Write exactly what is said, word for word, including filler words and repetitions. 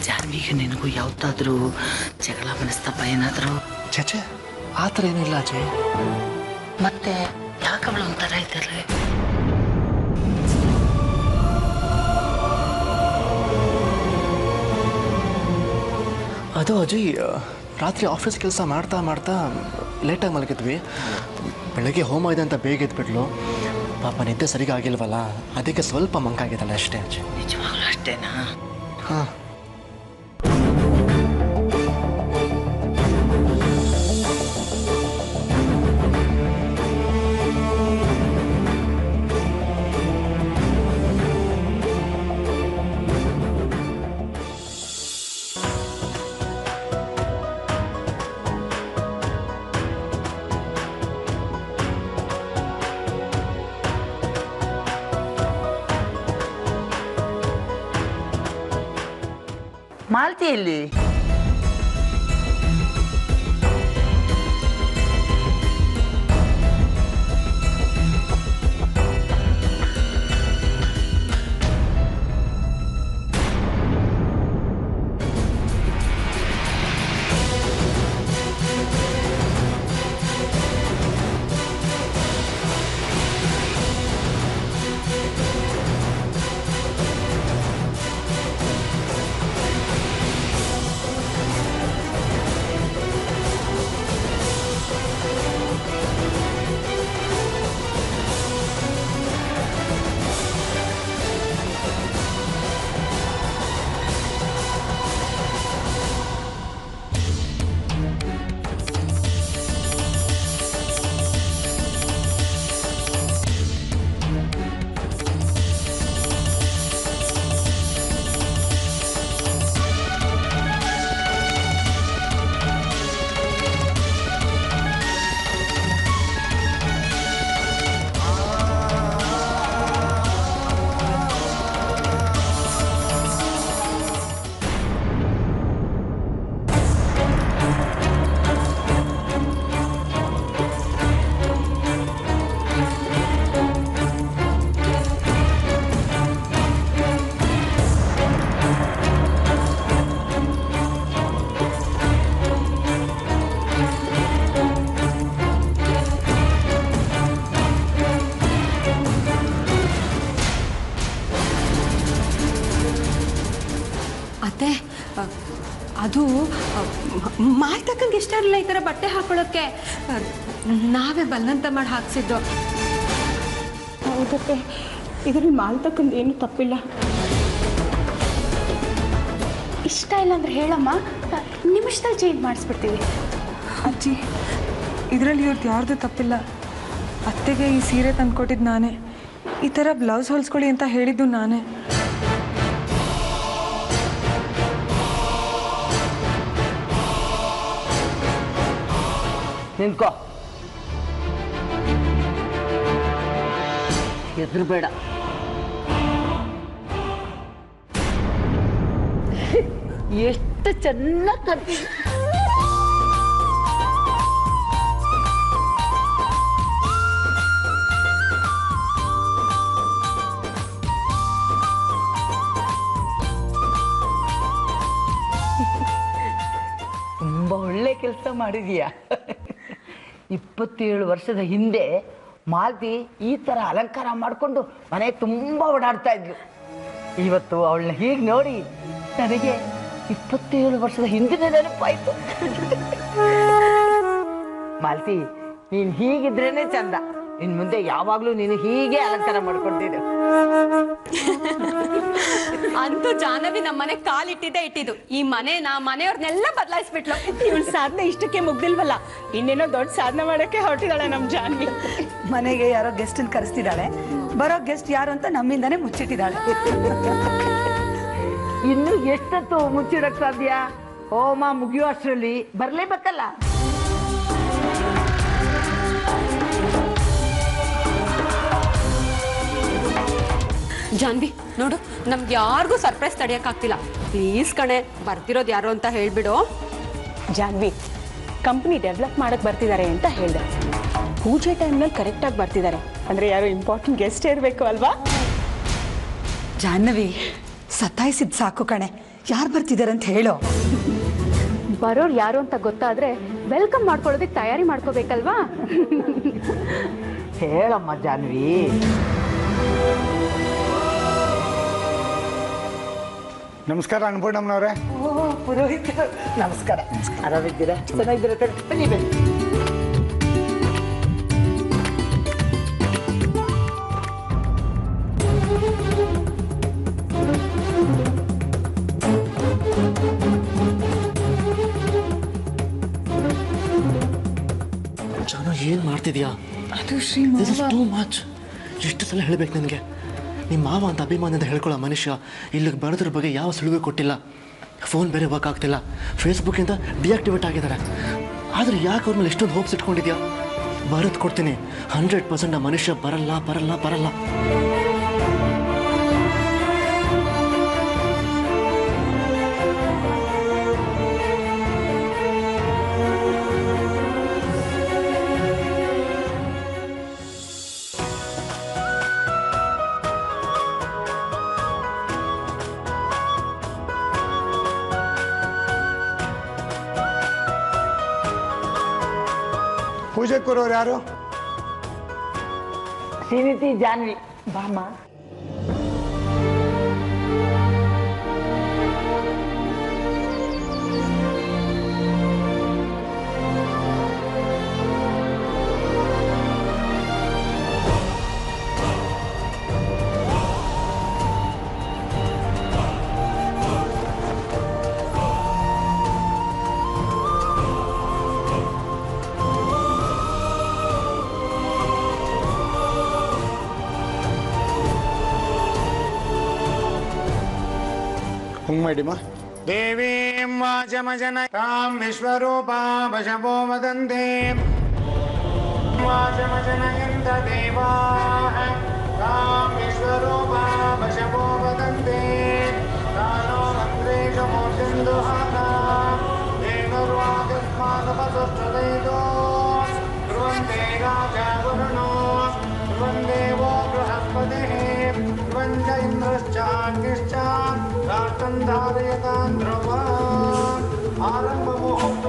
ಜಾನ್ವಿಗೆ ನಿನಗೂ ಯಾವತ್ತಾದ್ರೂ ಜಗಳ ಮನಸ್ತಾಪ ಏನಾದರೂ? ಚಚೆ ಆ ಥರ ಏನಿಲ್ಲ ಅಜಯ್. ಮತ್ತೆ ಯಾಕವಳು ಒಂಥರ ಇದ್ದಾರೆ? ಅದು ಅಜಯ್, ರಾತ್ರಿ ಆಫೀಸ್ ಕೆಲಸ ಮಾಡ್ತಾ ಮಾಡ್ತಾ ಲೇಟಾಗಿ ಮಲಗಿದ್ವಿ. ಬೆಳಗ್ಗೆ ಹೋಮ ಇದೆ ಅಂತ ಬೇಗ ಎದ್ಬಿಟ್ಲು. ಪಾಪ ನಿದ್ದೆ ಸರಿಗ ಆಗಿಲ್ವಲ್ಲ, ಅದಕ್ಕೆ ಸ್ವಲ್ಪ ಮಂಕಾಗಿದ್ದಲ್ಲ ಅಷ್ಟೇ ಅಜಯ್. ನಿಜವಾಗ್ಲೂ ಅಷ್ಟೇನಾ? ಹಾಂ. ಮಾಲ್ತಿಯಲ್ಲಿ ಅದು ಮಾಲ್ತಕ್ಕಂಗೆ ಇಷ್ಟ ಇರಲಿಲ್ಲ ಈ ಥರ ಬಟ್ಟೆ ಹಾಕೊಳ್ಳೋಕ್ಕೆ. ನಾವೇ ಬಲ್ಲಂತ ಮಾಡಿ ಹಾಕ್ಸಿದ್ದು. ಹೌದತ್ತೆ, ಇದರಲ್ಲಿ ಮಾಲ್ತಕ್ಕಂದು ಏನೂ ತಪ್ಪಿಲ್ಲ. ಇಷ್ಟ ಇಲ್ಲ ಅಂದ್ರೆ ಹೇಳಮ್ಮ, ನಿಮಿಷದಲ್ಲಿ ಚೇಂಜ್ ಮಾಡಿಸ್ಬಿಡ್ತೀವಿ. ಅಜ್ಜಿ, ಇದರಲ್ಲಿ ಇವ್ರದ್ದು ಯಾರ್ದು ತಪ್ಪಿಲ್ಲ. ಅತ್ತೆಗೆ ಈ ಸೀರೆ ತಂದ್ಕೊಟ್ಟಿದ್ದು ನಾನೇ. ಈ ಥರ ಬ್ಲೌಸ್ ಹೊಲಿಸ್ಕೊಳ್ಳಿ ಅಂತ ಹೇಳಿದ್ದು ನಾನೇ. ನಿಂತ್ಕೋ, ಹೆದರ್ಬೇಡ. ಎಷ್ಟು ಚೆನ್ನಾಗಿ ಕರ್ತೀನಿ. ತುಂಬ ಒಳ್ಳೆ ಕೆಲಸ ಮಾಡಿದೀಯ. ಇಪ್ಪತ್ತೇಳು ವರ್ಷದ ಹಿಂದೆ ಮಾಲ್ತಿ ಈ ಥರ ಅಲಂಕಾರ ಮಾಡಿಕೊಂಡು ಮನೆ ತುಂಬ ಓಡಾಡ್ತಾ ಇದ್ಲು. ಇವತ್ತು ಅವಳನ್ನ ಹೀಗೆ ನೋಡಿ ನನಗೆ ಇಪ್ಪತ್ತೇಳು ವರ್ಷದ ಹಿಂದಿನ ನೆನಪಾಯ್ತು. ಮಾಲ್ತಿ, ನೀನು ಹೀಗಿದ್ರೇನೆ ಚಂದ. ಇನ್ನು ಮುಂದೆ ಯಾವಾಗಲೂ ನೀನು ಹೀಗೆ ಅಲಂಕಾರ ಮಾಡ್ಕೊಳ್ತಿದ್ದೆ. ಅಂತೂ ಜಾಹ್ನವಿ ನಮ್ಮ ಮನೆ ಕಾಲಿಟ್ಟಿದ್ದೆ ಇಟ್ಟಿದ್ದು. ಈ ಮನೆ ನಾ ಮನೆಯವ್ರನ್ನೆಲ್ಲ ಬದಲಾಯಿಸ್ಬಿಟ್ಲು. ಇವಳು ಸಾಧನೆ ಇಷ್ಟಕ್ಕೆ ಮುಗ್ದಿಲ್ವಲ್ಲ, ಇನ್ನೇನೋ ದೊಡ್ಡ ಸಾಧನೆ ಮಾಡೋಕ್ಕೆ ಹೊರಟಿದ್ದಾಳೆ ನಮ್ಮ ಜಾನ್ವಿ. ಮನೆಗೆ ಯಾರೋ ಗೆಸ್ಟನ್ನು ಕರೆಸ್ತಿದ್ದಾಳೆ. ಬರೋ ಗೆಸ್ಟ್ ಯಾರು ಅಂತ ನಮ್ಮಿಂದಾನೇ ಮುಚ್ಚಿಟ್ಟಿದ್ದಾಳೆ. ಇನ್ನು ಎಷ್ಟೊತ್ತು ಮುಚ್ಚಿಡಕ್ ಸಾಧ್ಯ? ಹೋಮ ಮುಗಿಯೋ ಅಷ್ಟರಲ್ಲಿ ಬರ್ಲೇಬೇಕಲ್ಲ. ಜಾನ್ವಿ ನೋಡು, ನಮ್ಗೆ ಯಾರಿಗೂ ಸರ್ಪ್ರೈಸ್ ತಡೆಯೋಕ್ಕಾಗ್ತಿಲ್ಲ. ಪ್ಲೀಸ್ ಕಣೆ, ಬರ್ತಿರೋದು ಯಾರು ಅಂತ ಹೇಳ್ಬಿಡು. ಜಾನ್ವಿ, ಕಂಪ್ನಿ ಡೆವಲಪ್ ಮಾಡಕ್ಕೆ ಬರ್ತಿದ್ದಾರೆ ಅಂತ ಹೇಳಿದೆ. ಪೂಜೆ ಟೈಮ್ನಲ್ಲಿ ಕರೆಕ್ಟಾಗಿ ಬರ್ತಿದ್ದಾರೆ ಅಂದರೆ ಯಾರೋ ಇಂಪಾರ್ಟೆಂಟ್ ಗೆಸ್ಟ್ ಇರಬೇಕು ಅಲ್ವಾ? ಜಾಹ್ನವಿ, ಸತಾಯಿಸಿದ್ ಸಾಕು ಕಣೆ. ಯಾರು ಬರ್ತಿದ್ದಾರೆ ಅಂತ ಹೇಳೋ. ಬರೋರು ಯಾರು ಅಂತ ಗೊತ್ತಾದ್ರೆ ವೆಲ್ಕಮ್ ಮಾಡ್ಕೊಳ್ಳೋದಕ್ಕೆ ತಯಾರಿ ಮಾಡ್ಕೋಬೇಕಲ್ವಾ? ಹೇಳಮ್ಮ ಜಾನ್ವಿ. ನಮಸ್ಕಾರ ಅನ್ಪೂರ್ಣಮ್ಮನವ್ರೆ. ಓ ಪುರೋಹಿತ ನಮಸ್ಕಾರ. ಆರಾಮಿದ್ದೀರಾ? ಚೆನ್ನಾಗಿದ್ದೀರಾ? ಬನ್ನಿ ಬನ್ನಿ. ಜಾನು ಏನು ಮಾಡ್ತಿದ್ಯಾ? ಅದು ಶ್ರೀ ದಿಸ್ ಇಸ್ ಟೂ ಮಚ್. ಎಷ್ಟು ಸಲ ಹೇಳಬೇಕು ನನಗೆ? ನಿಮ್ಮ ಮಾವ ಅಂತ ಅಭಿಮಾನದಿಂದ ಹೇಳ್ಕೊಳ್ಳೋ ಮನುಷ್ಯ ಇಲ್ಲಿಗೆ ಬರೋದ್ರ ಬಗ್ಗೆ ಯಾವ ಸುಳಿವು ಕೊಟ್ಟಿಲ್ಲ. ಫೋನ್ ಬೇರೆ ವರ್ಕ್ ಆಗ್ತಿಲ್ಲ, ಫೇಸ್ಬುಕ್ಕಿಂದ ಡಿಆಕ್ಟಿವೇಟ್ ಆಗಿದ್ದಾರೆ. ಆದರೆ ಯಾಕೆ ಅವ್ರ ಮೇಲೆ ಎಷ್ಟೊಂದು ಹೋಪ್ಸ್ ಇಟ್ಕೊಂಡಿದ್ಯಾ? ಬರೋದು ಕೊಡ್ತೀನಿ, ಹಂಡ್ರೆಡ್ ಪರ್ಸೆಂಟ್ ಆ ಮನುಷ್ಯ ಬರಲ್ಲ ಬರಲ್ಲ ಬರಲ್ಲ. ಪೂಜೆ ಕೂರೋರು ಯಾರು? ಶ್ರೀನಿಧಿ ಜಾನ್ವಿ ಬಾಮ್ಮ. ಮಾಡಿಮ್ಮ. ದೇವೀಂ ವಾಚಮಜನತಾಂ ವಿಶ್ವರೂಪಾ ವಶವೋ ವದಂತೆ ವಾಚಮಜನಯಂತ ದೇವಾಃ ತಾಂ ವಿಶ್ವರೂಪಾ ವಶವೋ ವದಂತೆ ತಾನೋ ಮಂತ್ರೇಷು ಮೋಚಂದುಹಾನಾ ದೇವರ್ವಾಗಸ್ಮಾನಪಸುಷ್ಟದೈದೋ ಧ್ರುವಂತೆ ರಾಜಾ ವರುಣೋ ಧ್ರುವಂದೇವೋ ಬೃಹಸ್ಪತಿಃ ಧ್ರುವಂಚ ಇಂದ್ರಶ್ಚಾಗ್ನಿಶ್ಚ ರಾಷ್ಟ್ರಂ ಧಾರಯತಾನ್ ಧ್ರುವ ಆರಂಭ ಮುಹೂರ್ತ